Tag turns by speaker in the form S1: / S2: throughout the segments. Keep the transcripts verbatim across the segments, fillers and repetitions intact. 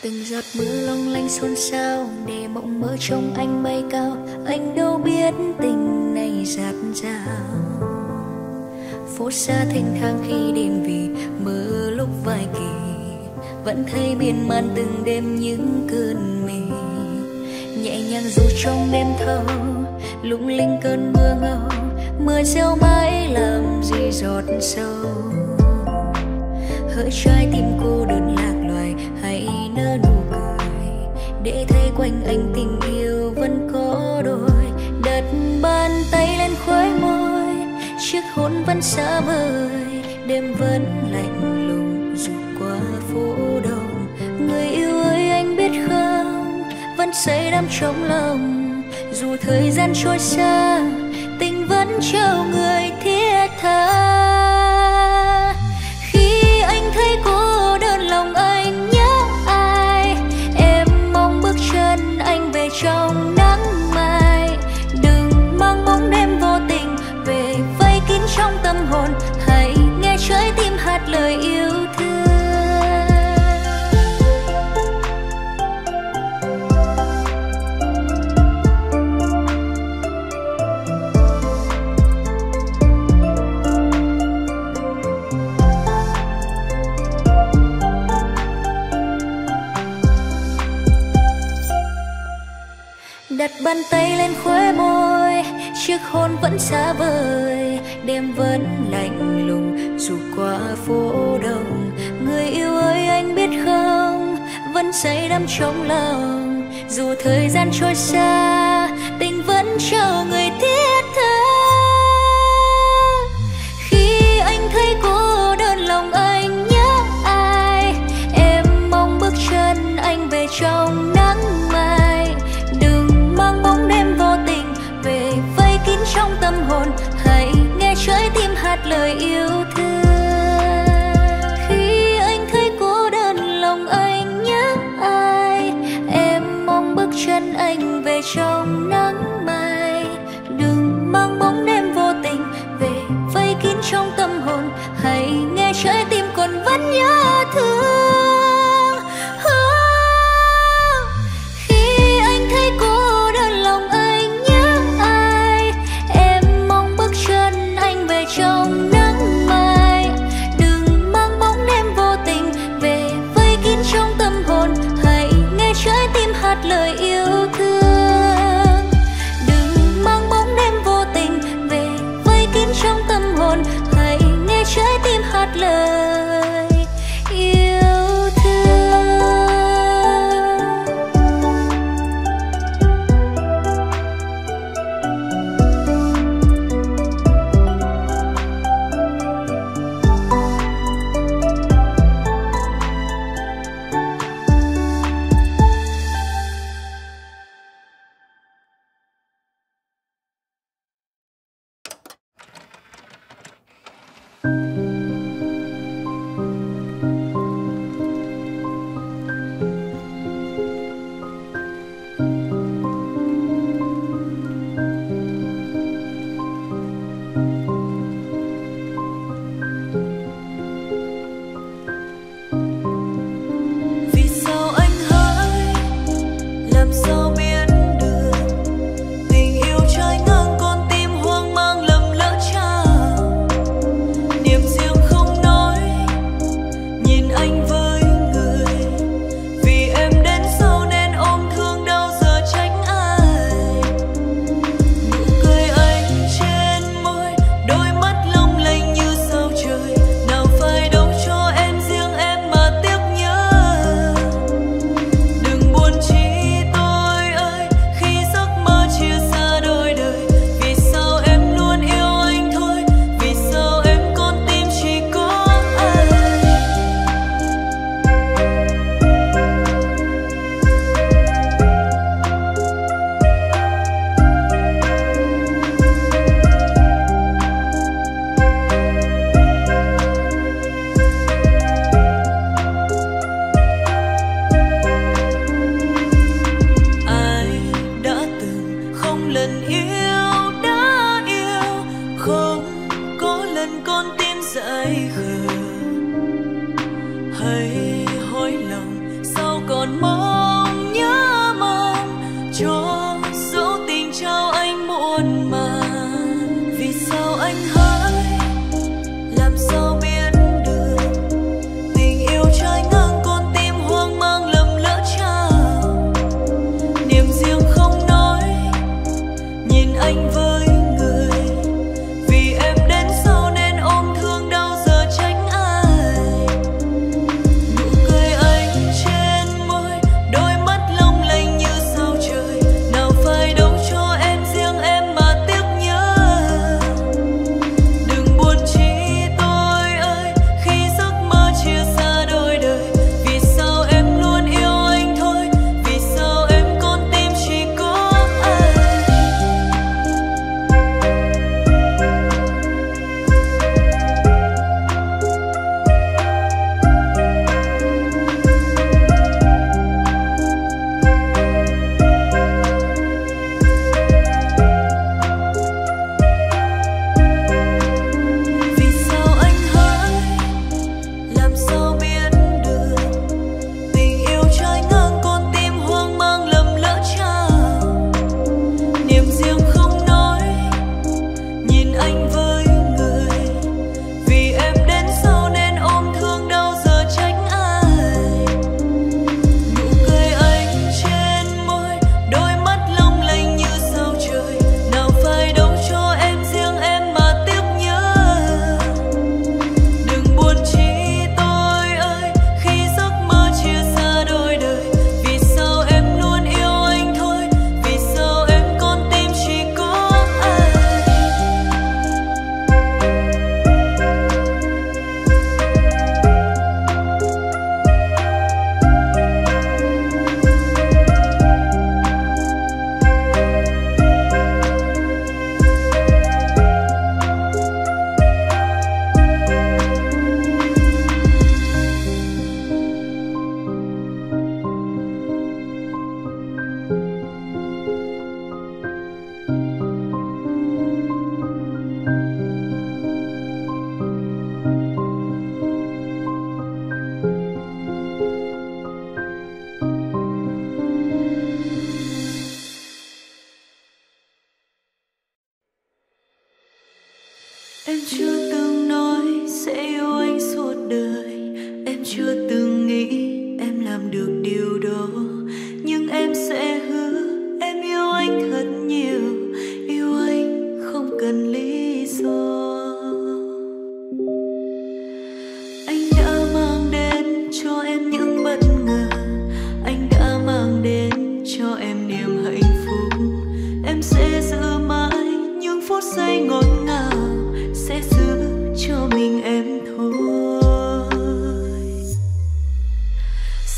S1: Từng giọt mưa long lanh xôn xao để mộng mơ trong anh bay cao. Anh đâu biết tình này dạt dào, phố xa thênh thang khi đêm vì mơ lúc vài kỳ. Vẫn thấy miên man từng đêm những cơn mê, nhẹ nhàng dù trong đêm thâu lung linh cơn mưa ngâu. Mưa reo mãi làm gì giọt sâu, hỡi trái tim cô đơn lạc loài hãy nở nụ cười, để thấy quanh anh tình yêu vẫn có đôi. Đặt bàn tay lên khóe môi, chiếc hôn vẫn xa vời. Đêm vẫn lạnh lùng dù qua phố đông. Người yêu ơi anh biết không, vẫn say đắm trong lòng. Dù thời gian trôi xa, tình vẫn chờ người thiết tha. Khi anh thấy cô đơn lòng anh nhớ ai, em mong bước chân anh về trong nắng mai. Đừng mang bóng đêm vô tình về vây kín trong tâm hồn, hãy nghe trái tim hát lời yêu thương. Đặt bàn tay lên khóe môi, chiếc hôn vẫn xa vời. Đêm vẫn lạnh lùng dù qua phố đông. Người yêu ơi anh biết không, vẫn say đắm trong lòng. Dù thời gian trôi xa, tình vẫn chờ người thiết tha. Khi anh thấy cô đơn lòng anh nhớ ai, em mong bước chân anh về trong nắng mai. Đừng mang bóng đêm vô tình về vây kín trong tâm hồn, hãy nghe trái tim hát lời yêu thương. Khi anh thấy cô đơn lòng anh nhớ ai, em mong bước chân anh về trong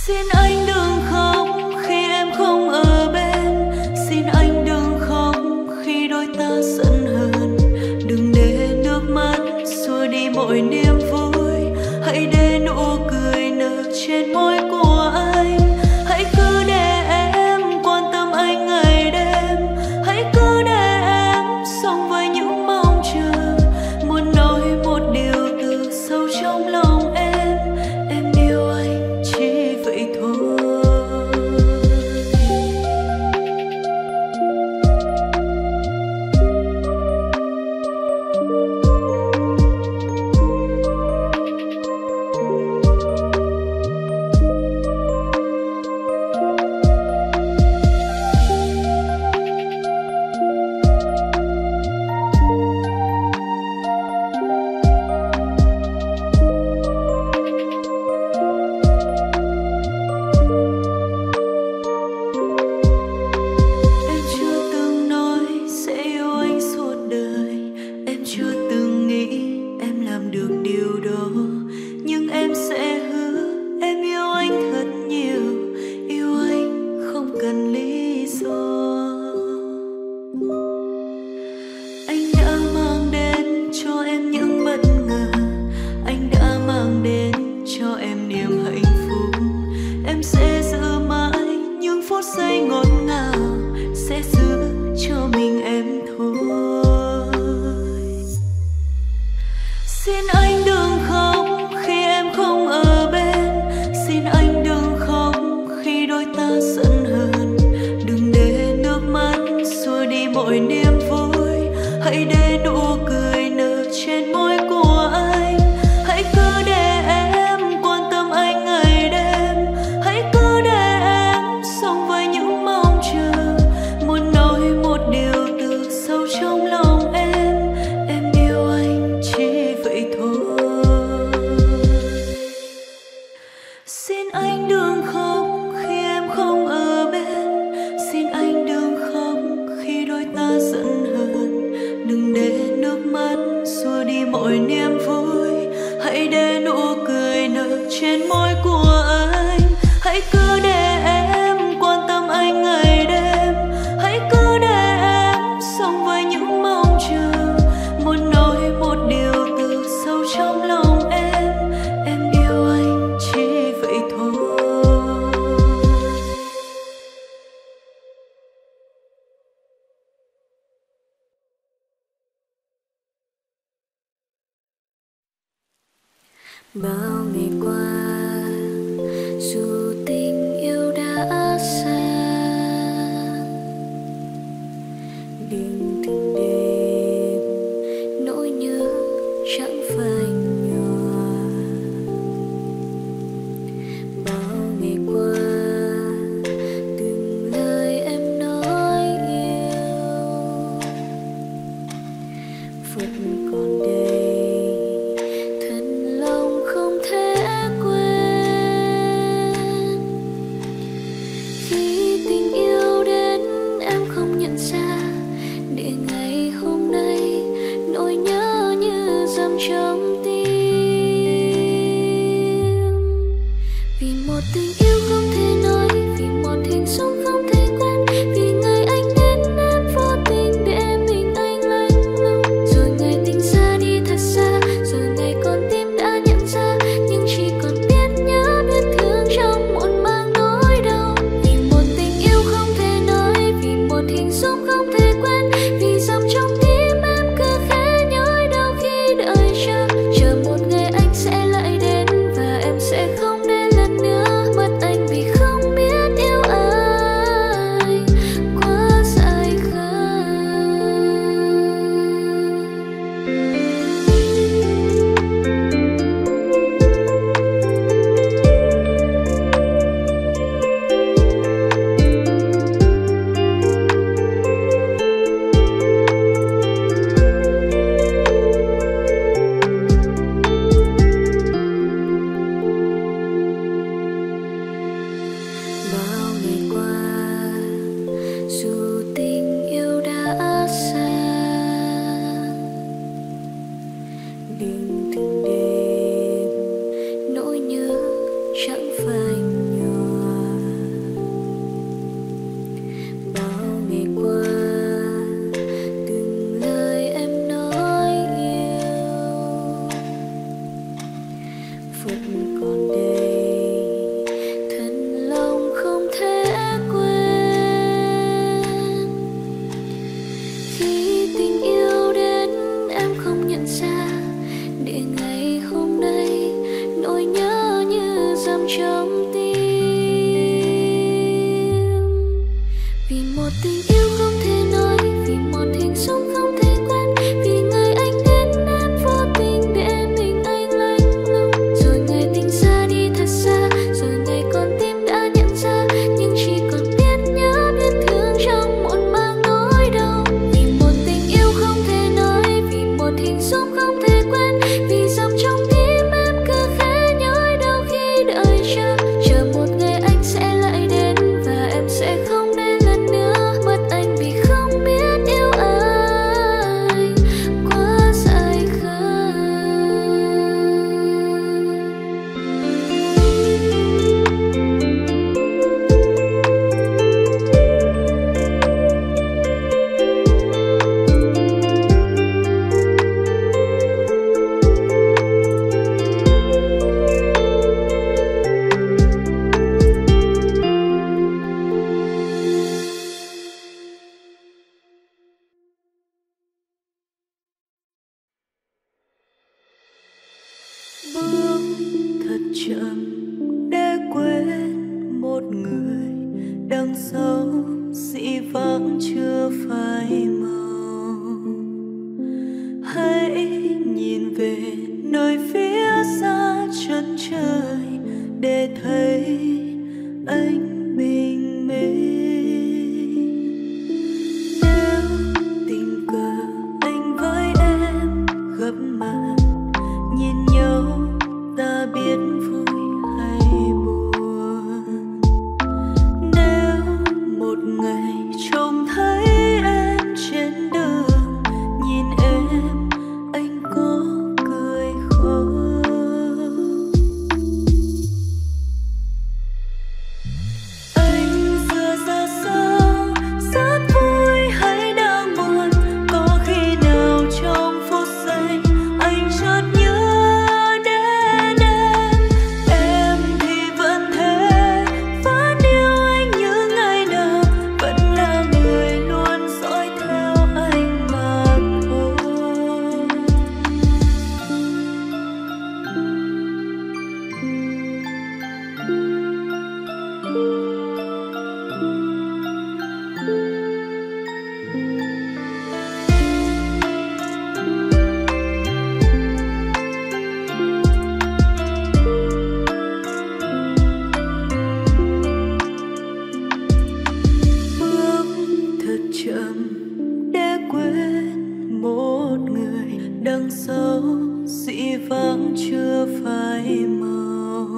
S1: Xin anh đừng khóc khi em không ở bên, xin anh đừng khóc khi đôi ta giận hờn. Đừng để nước mắt xua đi mọi niềm vui, hãy để nụ cười nở trên môi của anh. Hãy cứ để em quan tâm anh ngày đêm, hãy cứ để em sống với những mong chờ. Muốn nói một điều từ sâu trong lòng em, em yêu anh chỉ vậy thôi.
S2: Bao ngày qua dù tình yêu đã xa, đêm từng đêm nỗi nhớ chẳng phai nhòa. Bao ngày qua từng lời em nói yêu vẫn còn đây. Trong tim vì một tình yêu không thể nói, vì một hình dung không thể quên, vì ngày anh đến em vô tình để mình anh lạnh lùng. Rồi ngày tình xa đi thật xa, rồi ngày con tim đã nhận ra, nhưng chỉ còn biết nhớ biết thương trong muộn mang nỗi đau. Vì một tình yêu không thể nói, vì một hình dung không thể quên, vì dòng trong tim em cứ khẽ nhói đau khi đợi chờ. Một ngày anh sẽ lại đến và em sẽ không để lần nữa mất anh, vì không biết yêu ai quá dài khơi. Bao ngày qua dù tình yêu đã xa, đêm từng đêm nỗi nhớ chẳng phai nhòa. trong tim. Vì một tình yêu không thể nói, vì một hình dung không thể quên, vì ngày anh đến em vô tình để mình anh lạnh lùng. Rồi ngày tình xa đi thật xa, rồi ngày con tim đã nhận ra, nhưng chỉ còn biết nhớ biết thương trong muộn mang nỗi đau. Vì một tình yêu không thể nói, vì một hình dung không thể quên, vì dòng trong tim em cứ khẽ nhói đau khi đợi chờ. Chờ một ngày anh sẽ lại đến và em sẽ không đến lần nữa, mất anh vì không biết yêu ai quá dài khơi.
S1: Bước thật chậm để quên một người, đằng sau dĩ vãng chưa phai màu. Hãy nhìn về nơi phía xa chân trời để thấy anh bình minh. Nếu tình cờ anh với em gặp mặt, nhìn nhau ta biết vui hay buồn. Nếu một ngày trông thấy em trên đường, nhìn em anh có cười không? Anh giờ ra sao, rất vui hay đang buồn? Có khi nào trong phút giây anh chợt nhớ đến em? Em thì vẫn thế, vẫn yêu anh như ngày nào, vẫn là người luôn dõi theo anh mà thôi. Bước thật chậm để quên một người, đằng sau dĩ vãng chưa phai màu.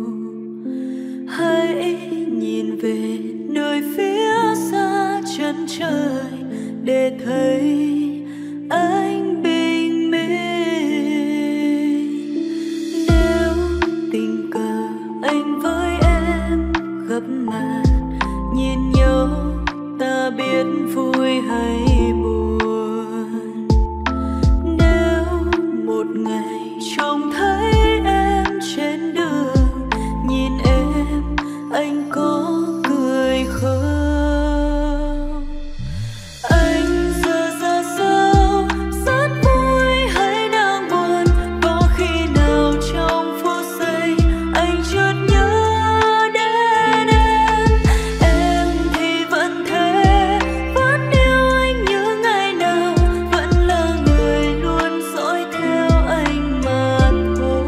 S1: Hãy nhìn về nơi phía xa chân trời để thấy anh bình minh. Nếu tình cờ anh với em gặp mặt, nhìn nhau ta biết vui hay buồn. Nếu một ngày trông thấy em trên đường, nhìn em anh có cười không? Anh giờ ra sao, rất vui hay đang buồn? Có khi nào trong phút giây anh chợt nhớ đến em? Em thì vẫn thế, vẫn yêu anh như ngày nào, vẫn là người luôn dõi theo anh mà thôi.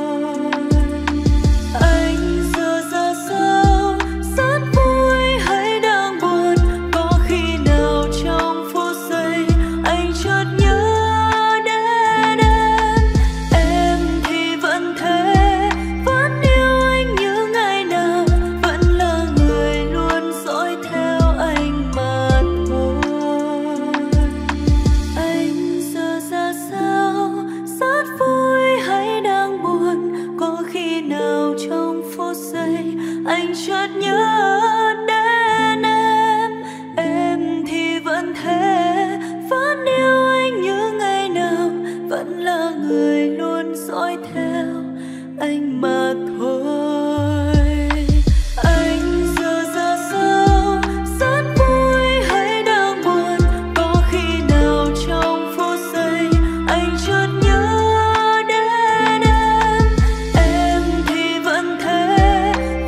S1: Anh giờ ra sao, rất vui hay đang buồn? Có khi nào trong phút giây anh chợt nhớ đến em? Em thì vẫn thế, vẫn yêu anh như ngày nào, vẫn là người luôn dõi theo anh mà thôi. Anh giờ ra sao, rất vui hay đang buồn? Có khi nào trong phút giây anh chợt nhớ đến em? Em thì vẫn thế, vẫn yêu anh như ngày nào, vẫn là người luôn dõi theo anh mà thôi. Anh giờ ra sao, rất vui hay đang buồn? Có khi nào trong phút giây anh chợt nhớ đến em? Em thì vẫn thế,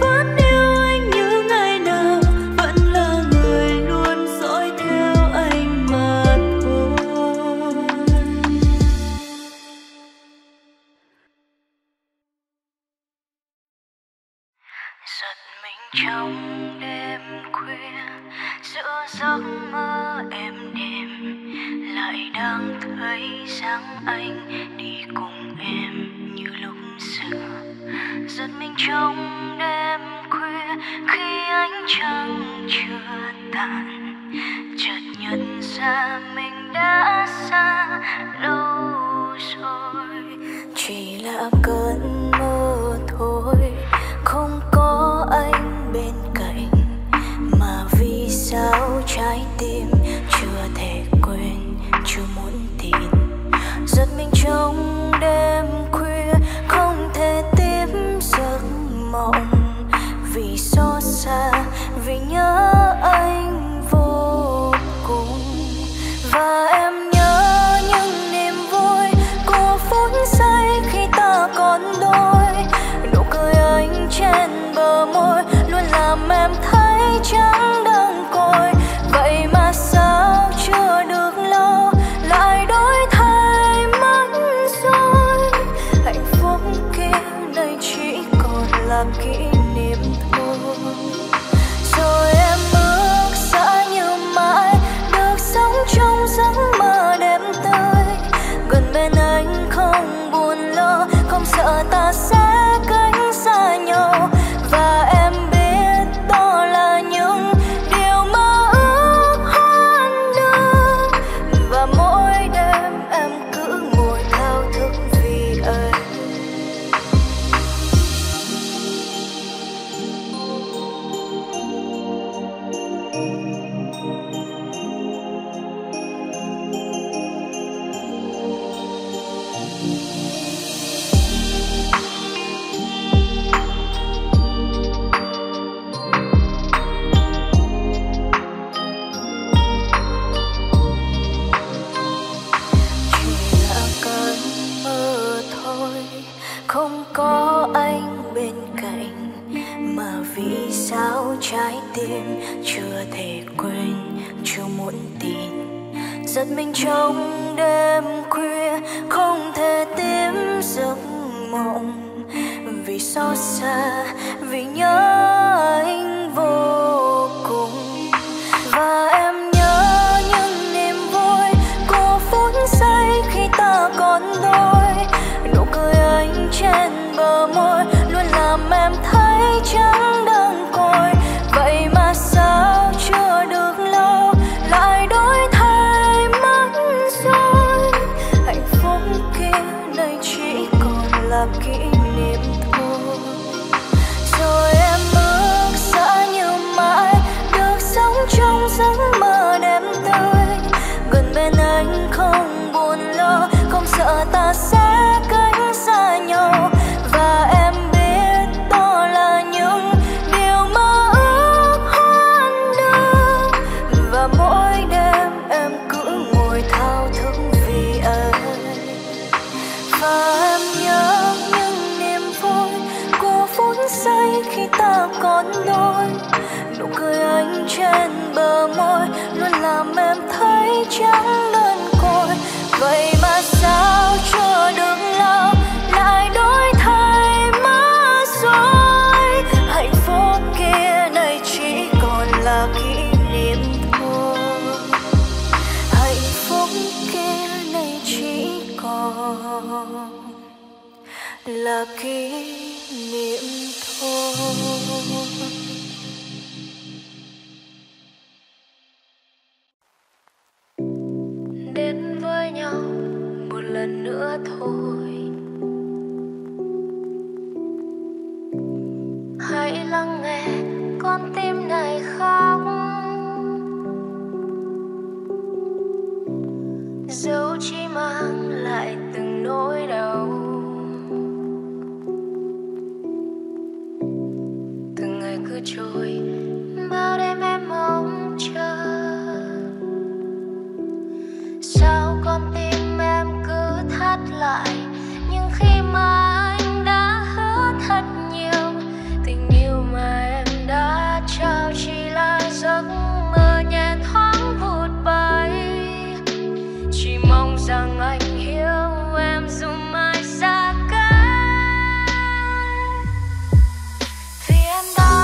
S1: giật mình trong đêm khuya, giữa giấc mơ êm đềm lại đang thấy dáng anh đi cùng em như lúc xưa. Giật mình trong đêm khuya khi ánh trăng chưa tàn, chợt nhận ra mình đã xa lâu rồi. Chỉ là cơn mơ thôi, không có anh bên cạnh, mà vì sao trái tim chưa thể quên, chưa muốn tin. Giật mình trong đêm khuya không thể tiếp giấc mộng, vì xót xa, vì nhớ anh vô cùng. Và em nhớ những niềm vui của phút giây khi ta còn đôi, nụ cười anh trên bờ môi luôn làm em thấy chẳng đáng côi. Vậy mà sao chưa được lâu lại đổi thay mất rồi, hạnh phúc kia này chỉ còn là kỷ niệm thôi. Rồi em ước xa như mãi được sống trong giấc mơ đêm tới, gần bên anh không buồn lo, không sợ ta sẽ cánh xa nhau. Và em biết đó là những điều mơ ước hoan đường, và mỗi đêm em cứ ngồi thao thức vì anh. Không có anh bên cạnh, mà vì sao trái tim chưa thể quên, chưa muốn tin. Giật mình trong đêm khuya không thể tiếp giấc mộng, vì xót xa, vì nhớ anh vô cùng. Và em nhớ những niềm vui của phút giây khi ta còn đôi, nụ cười anh trên bờ môi luôn làm em thấy chẳng đáng côi. Vậy mà sao chưa được lâu lại đổi thay mất rồi, hạnh phúc kia này chỉ còn là kỷ niệm thôi. Rồi em ước xa như mãi được sống trong giấc mơ đêm tới, gần bên anh không buồn lo, không sợ ta sẽ cánh xa nhau. Và em biết đó là những điều mơ ước hoan đường, và mỗi đêm em cứ ngồi thao thức vì anh. Và em nhớ những niềm vui của phút giây khi ta còn đôi, nụ cười anh trên bờ môi luôn làm em thấy chẳng đơn côi. Vậy mà sao chưa được lâu lại đổi thay mất rồi, hạnh phúc kia này chỉ còn là kỷ niệm thôi. Hạnh phúc kia này chỉ còn là kỷ niệm thôi. Đến với nhau một lần nữa thôi, hãy lắng nghe con tim này khóc, dẫu chỉ mang lại từng nỗi đau. Từng ngày cứ trôi, bao đêm em mong chờ, sao con tim em cứ thắt lại, nhưng khi mà anh đã hứa thật nhiều, tình yêu mà em đã trao chỉ là giấc mơ nhẹ thoáng vụt bay. Chỉ mong rằng anh hiểu em dù mai xa cách, vì em đã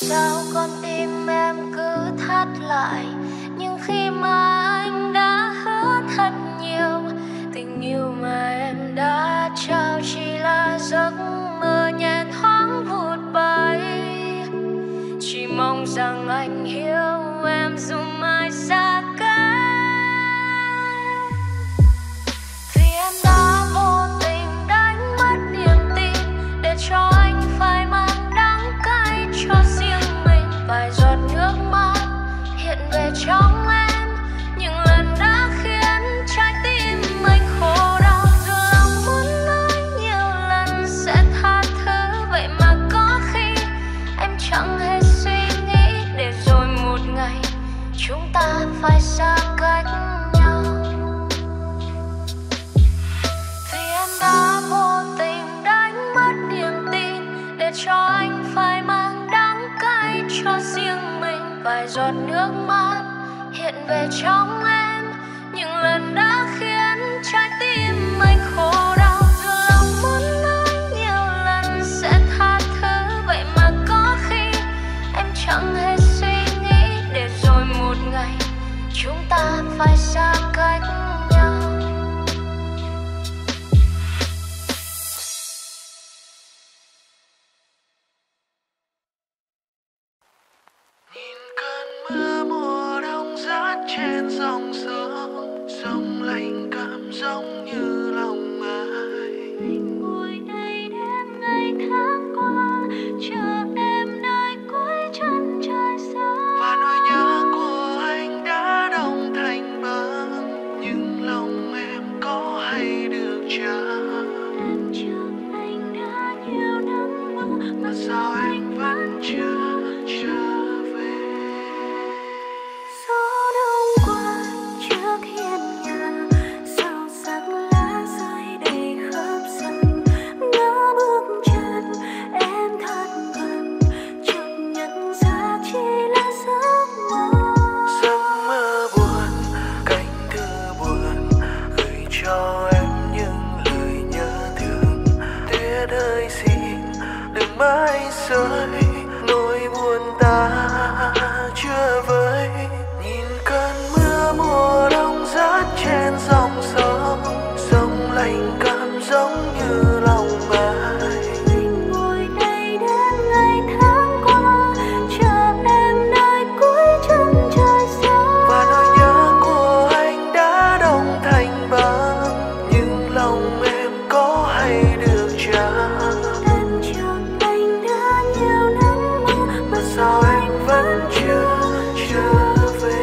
S1: sao con tim em cứ thắt lại, nhưng khi mà anh đã hứa thật nhiều, tình yêu mà em đã trao chỉ là giấc mơ nhẹ thoáng vụt bay. Chỉ mong rằng anh hiểu em dù mai xa cách, vì em đã vô tình đánh mất niềm tin để cho anh phải mang đắng cay cho riêng mình. Vài giọt nước mắt hiện về trong em, những lần đã khiến trái tim anh khổ đau. Dù lòng muốn nói nhiều lần sẽ tha thứ, vậy mà có khi em chẳng hề suy nghĩ, để rồi một ngày chúng ta phải xa cách nhau. Vì em đã vô tình đánh mất niềm tin để cho anh phải mang đắng cay cho riêng mình. Vài giọt nước mắt hiện về trong em, những lần đã khiến trái tim anh khổ đau. Dù lòng muốn nói nhiều lần sẽ tha thứ, vậy mà có khi em chẳng hề suy nghĩ, để rồi một ngày chúng ta phải xa cách nhau.
S3: Nhìn cơn mưa mùa đông rát trên dòng sông, sông lạnh cảm giống như lòng ai.
S2: Anh ngồi đây đêm ngày tháng qua, chờ em nơi cuối chân trời xa.
S3: Và nỗi nhớ của anh đã đông thành băng, nhưng lòng em có hay được chăng?
S2: Em chờ anh đã nhiều năm mơ,
S3: Mà sao anh vẫn chưa trở về?
S2: gió đông qua trước hiên nhà, sao sắc lá rơi đầy khắp sân. Ngỡ bước chân em thật gần, chợt nhận ra chỉ là giấc mơ.
S3: Giấc mơ buồn, cánh thư buồn gửi cho em những lời nhớ thương. Tuyết ơi xin đừng mãi rơi, nỗi buồn ta chưa vơi. Nhìn cơn mưa mùa đông rát trên dòng sông, sông lạnh cảm giống như lòng ai.
S2: Anh ngồi đây đêm ngày tháng qua, chờ em nơi cuối chân trời xa.
S3: Và nỗi nhớ của anh đã đông thành băng, nhưng lòng em có hay được chăng?
S2: Em chờ anh đã nhiều năm mơ,
S3: Mà sao anh vẫn chưa trở về?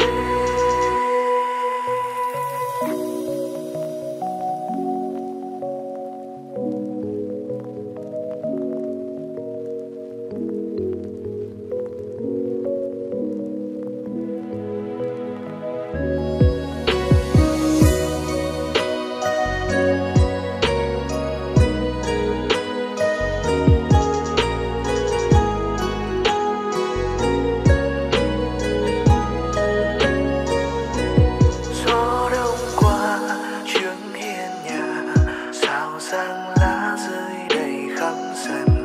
S3: Gió đông qua trước hiên nhà, sao giăng lá rơi đầy khắp sân.